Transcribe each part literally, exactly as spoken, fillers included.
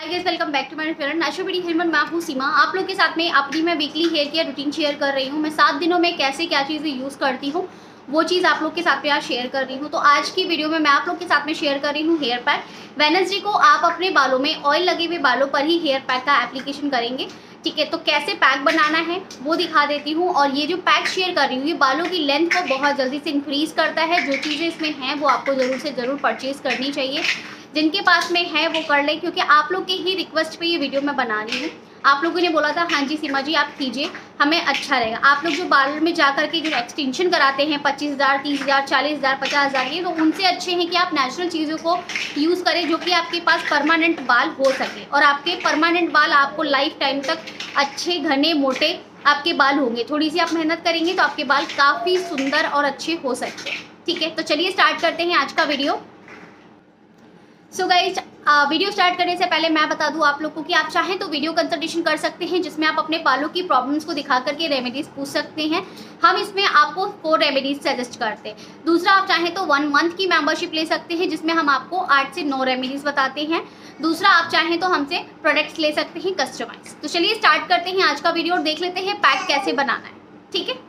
Guys welcome back to my channel नाशोबड़ी हेमन। मैं हूँ सीमा, आप लोग के साथ में अपनी मैं weekly hair care routine share कर रही हूँ। मैं सात दिनों में कैसे क्या चीज़ें यूज़ करती हूँ वो चीज़ आप लोग के साथ में आज शेयर कर रही हूँ। तो आज की वीडियो में मैं आप लोग के साथ में शेयर कर रही हूँ हेयर पैक। वेडनेसडे को आप अपने बालों में ऑयल लगे हुए बालों पर ही हेयर पैक का एप्लीकेशन करेंगे, ठीक है। तो कैसे पैक बनाना है वो दिखा देती हूँ। और ये जो पैक शेयर कर रही हूँ ये बालों की लेंथ को बहुत जल्दी से इंक्रीज करता है। जो चीज़ें इसमें हैं वो आपको ज़रूर से ज़रूर परचेज करनी चाहिए। जिनके पास में है वो कर लें, क्योंकि आप लोग के ही रिक्वेस्ट पे ये वीडियो मैं बना रही हूँ। आप लोगों ने बोला था हाँ जी सीमा जी आप कीजिए, हमें अच्छा रहेगा। आप लोग जो बाल में जा करके जो एक्सटेंशन कराते हैं पच्चीस हज़ार तीस हज़ार चालीस हज़ार पचास हज़ार के, तो उनसे अच्छे हैं कि आप नेचुरल चीज़ों को यूज़ करें जो कि आपके पास परमानेंट बाल हो सके। और आपके परमानेंट बाल आपको लाइफ टाइम तक अच्छे घने मोटे आपके बाल होंगे। थोड़ी सी आप मेहनत करेंगे तो आपके बाल काफ़ी सुंदर और अच्छे हो सकते हैं, ठीक है। तो चलिए स्टार्ट करते हैं आज का video. So guys video start करने से पहले मैं बता दूं आप लोगों को कि आप चाहें तो वीडियो कंसल्टेशन कर सकते हैं, जिसमें आप अपने बालों की प्रॉब्लम्स को दिखा करके रेमेडीज पूछ सकते हैं। हम इसमें आपको फोर रेमेडीज सजेस्ट करते हैं। दूसरा, आप चाहें तो वन मंथ की मेंबरशिप ले सकते हैं, जिसमें हम आपको आठ से नौ रेमेडीज बताते हैं। दूसरा, आप चाहें तो हमसे प्रोडक्ट्स ले सकते हैं कस्टमाइज। तो चलिए स्टार्ट करते हैं आज का वीडियो और देख लेते हैं पैक कैसे बनाना है, ठीक है।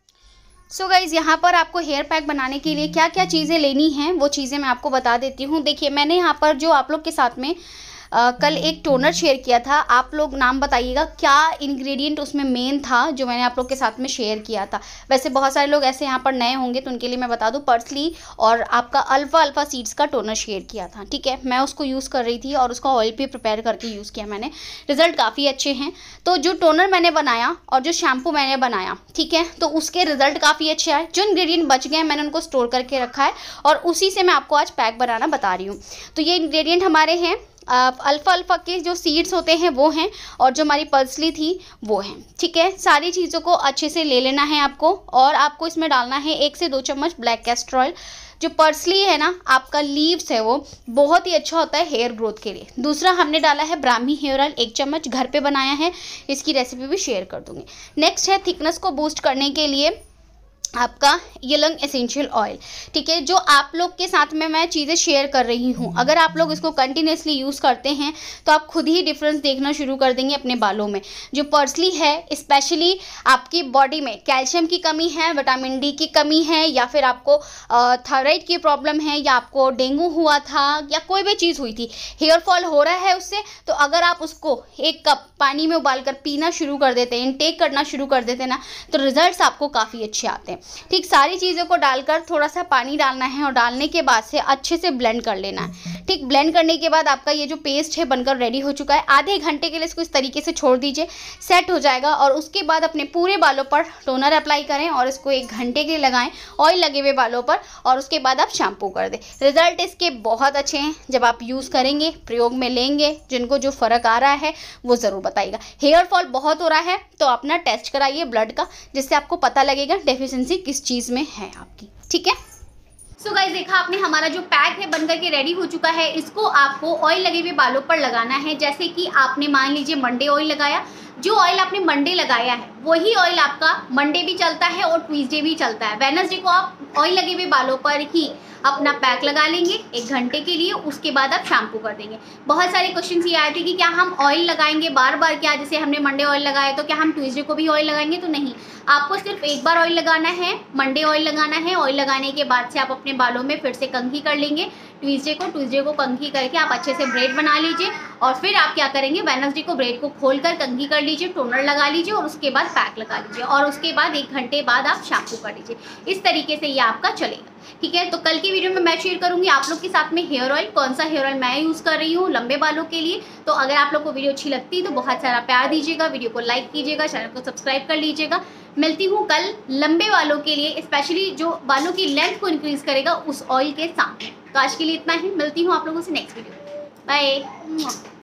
सो so गाइज़ यहाँ पर आपको हेयर पैक बनाने के लिए क्या क्या चीज़ें लेनी हैं वो चीज़ें मैं आपको बता देती हूँ। देखिए मैंने यहाँ पर जो आप लोग के साथ में आ, कल एक टोनर शेयर किया था, आप लोग नाम बताइएगा क्या इंग्रेडिएंट उसमें मेन था जो मैंने आप लोग के साथ में शेयर किया था। वैसे बहुत सारे लोग ऐसे यहाँ पर नए होंगे तो उनके लिए मैं बता दूँ, पर्सली और आपका अल्फा अल्फा सीड्स का टोनर शेयर किया था, ठीक है। मैं उसको यूज़ कर रही थी और उसका ऑयल भी प्रिपेयर करके यूज़ किया मैंने, रिजल्ट काफ़ी अच्छे हैं। तो जो टोनर मैंने बनाया और जो शैम्पू मैंने बनाया, ठीक है, तो उसके रिजल्ट काफ़ी अच्छे आए। जो इंग्रेडिएंट बच गए मैंने उनको स्टोर करके रखा है और उसी से मैं आपको आज पैक बनाना बता रही हूँ। तो ये इंग्रेडिएंट हमारे हैं अल्फ़ा अल्फ़ा के जो सीड्स होते हैं वो हैं, और जो हमारी पर्सली थी वो हैं, ठीक है। सारी चीज़ों को अच्छे से ले लेना है आपको, और आपको इसमें डालना है एक से दो चम्मच ब्लैक कैस्टर ऑयल। जो पर्सली है ना आपका लीव्स है वो बहुत ही अच्छा होता है हेयर ग्रोथ के लिए। दूसरा, हमने डाला है ब्राह्मी हेयर ऑयल एक चम्मच, घर पे बनाया है, इसकी रेसिपी भी शेयर कर दूँगी। नेक्स्ट है थिकनेस को बूस्ट करने के लिए आपका यलंग एसेंशियल ऑयल, ठीक है। जो आप लोग के साथ में मैं चीज़ें शेयर कर रही हूँ, अगर आप लोग इसको कंटिन्यूसली यूज़ करते हैं तो आप खुद ही डिफरेंस देखना शुरू कर देंगे अपने बालों में। जो पर्सली है स्पेशली आपकी बॉडी में कैल्शियम की कमी है, विटामिन डी की कमी है, या फिर आपको थायराइड की प्रॉब्लम है, या आपको डेंगू हुआ था, या कोई भी चीज़ हुई थी, हेयर फॉल हो रहा है उससे, तो अगर आप उसको एक कप पानी में उबाल कर पीना शुरू कर देते हैं, इनटेक करना शुरू कर देते हैं ना, तो रिजल्ट्स आपको काफ़ी अच्छे आते हैं, ठीक। सारी चीज़ों को डालकर थोड़ा सा पानी डालना है और डालने के बाद से अच्छे से ब्लेंड कर लेना है, ठीक। ब्लेंड करने के बाद आपका ये जो पेस्ट है बनकर रेडी हो चुका है। आधे घंटे के लिए इसको इस तरीके से छोड़ दीजिए, सेट हो जाएगा। और उसके बाद अपने पूरे बालों पर टोनर अप्लाई करें और इसको एक घंटे के लिए लगाएं ऑयल लगे हुए बालों पर, और उसके बाद आप शैम्पू कर दें। रिजल्ट इसके बहुत अच्छे हैं, जब आप यूज़ करेंगे प्रयोग में लेंगे, जिनको जो फ़र्क आ रहा है वो ज़रूर बताइएगा। हेयर फॉल बहुत हो रहा है तो अपना टेस्ट कराइए ब्लड का, जिससे आपको पता लगेगा डेफिशिएंसी किस चीज़ में है आपकी, ठीक है। सो गाइस देखा आपने, हमारा जो पैक है बनकर के रेडी हो चुका है। इसको आपको ऑयल लगे हुए बालों पर लगाना है। जैसे कि आपने मान लीजिए मंडे ऑयल लगाया, जो ऑयल आपने मंडे लगाया है वही ऑयल आपका मंडे भी चलता है और ट्यूसडे भी चलता है। वेडनेसडे को आप ऑयल लगे हुए बालों पर ही अपना पैक लगा लेंगे एक घंटे के लिए, उसके बाद आप शैम्पू कर देंगे। बहुत सारे क्वेश्चन ये आए थे कि क्या हम ऑयल लगाएंगे बार बार, क्या जैसे हमने मंडे ऑयल लगाया तो क्या हम ट्यूसडे को भी ऑयल लगाएंगे? तो नहीं, आपको सिर्फ एक बार ऑयल लगाना है, मंडे ऑयल लगाना है। ऑयल लगाने के बाद से आप अपने बालों में फिर से कंघी कर लेंगे ट्यूसडे को। ट्यूसडे को कंघी करके आप अच्छे से ब्रेड बना लीजिए, और फिर आप क्या करेंगे वेडनेसडे को ब्रेड को खोलकर कंघी कर लीजिए, टोनर लगा लीजिए और उसके बाद पैक लगा लीजिए, और उसके बाद एक घंटे बाद आप शैम्पू कर लीजिए। इस तरीके से ये आपका चलेगा, ठीक है। तो कल की वीडियो में मैं शेयर करूंगी आप लोग के साथ में हेयर ऑयल, कौन सा हेयर ऑयल मैं यूज़ कर रही हूँ लंबे बालों के लिए। तो अगर आप लोग को वीडियो अच्छी लगती है तो बहुत सारा प्यार दीजिएगा, वीडियो को लाइक कीजिएगा, चैनल को सब्सक्राइब कर लीजिएगा। मिलती हूँ कल लंबे बालों के लिए, स्पेशली जो बालों की लेंथ को इंक्रीज करेगा उस ऑयल के साथ। तो आज के लिए इतना ही, मिलती हूँ आप लोगों से नेक्स्ट वीडियो, बाय।